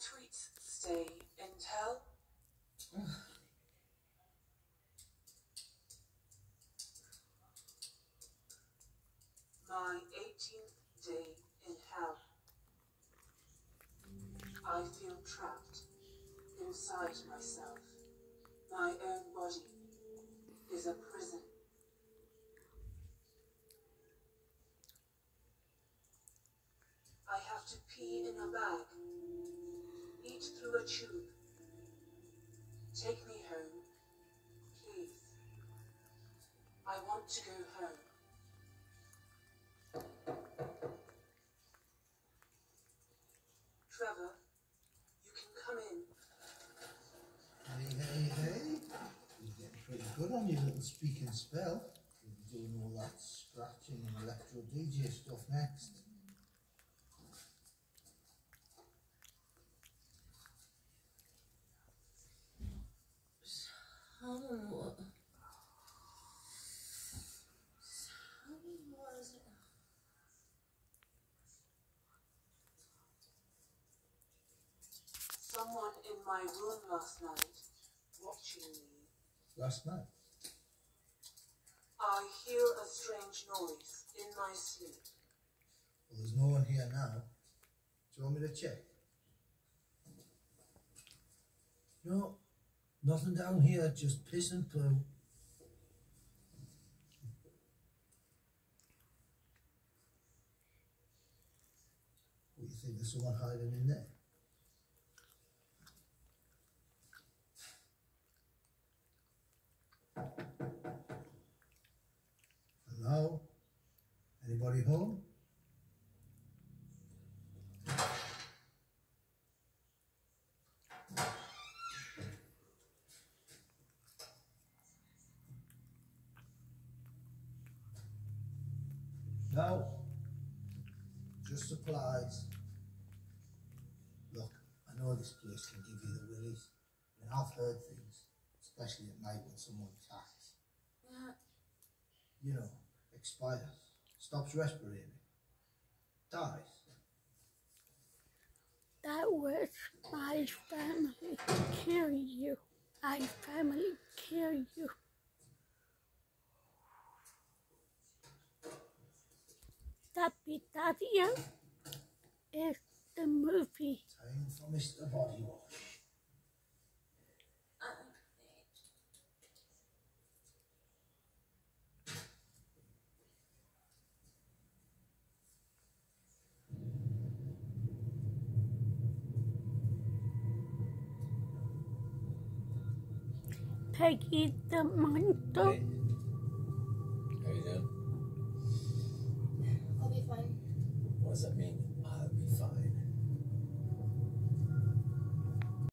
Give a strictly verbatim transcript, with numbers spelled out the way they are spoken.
tweets stay in hell? My eighteenth day in hell. I feel trapped inside myself. My own body is a prison. I have to pee in a bag, eat through a tube. Take me home, please. I want to go home. Trevor, you can come in. Hey, hey, hey. You're getting pretty good on your little speaking spell. You'll be doing all that scratching and electro D J stuff next. How, how was it? Someone in my room last night, watching me. Last night? I hear a strange noise in my sleep. Well, there's no one here now. Do you want me to check? No, nothing down here, just piss and poo. What do you think, there's someone hiding in there? Hello? Anybody home? No, just supplies. Look, I know this place can give you the willies. I mean, I've heard things, especially at night when someone attacks. Yeah. You know, expires, stops respirating, dies. That was my family carry you. My family carry you. Guardado is the movie. Time for Mister Body Wash. Peggy the Monster.